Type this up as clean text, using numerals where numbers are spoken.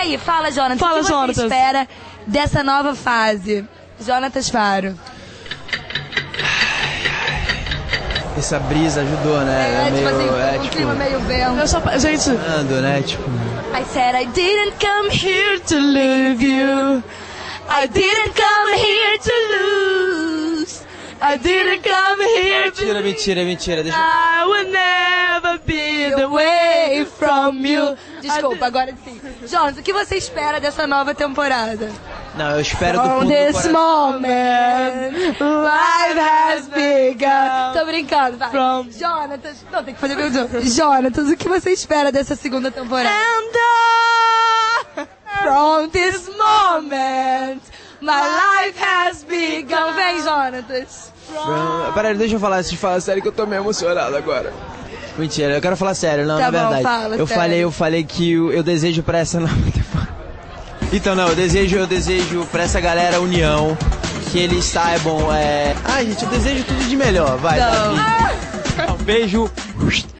aí, fala, Jonatas. Fala, o que você Jonatas. espera dessa nova fase? Jonatas Faro. Essa brisa ajudou, né? Tipo assim, um clima meio vento. Eu só, gente, ando, né? Tipo... I said I didn't come here to leave you. I didn't come here to lose. I didn't come here to... Mentira. Deixa I will never be the way from you. Desculpa, agora sim. Jonas, o que você espera dessa nova temporada? Não, eu espero do From fundo do this coração. moment, life has begun. Tô brincando, vai. From- Jonatas, não, tem que fazer meu jogo. Jonatas, o que você espera dessa segunda temporada? From this moment, my life has begun. Vem, Jonatas. Peraí, deixa eu falar, sério que eu tô meio emocionado agora. Mentira, eu quero falar sério, não, Tá na bom, verdade. fala eu sério. falei que eu desejo pra essa nova temporada. Então não, eu desejo pra essa galera união, que eles saibam, Ai, gente, eu desejo tudo de melhor, vai, Não. Davi. Um beijo.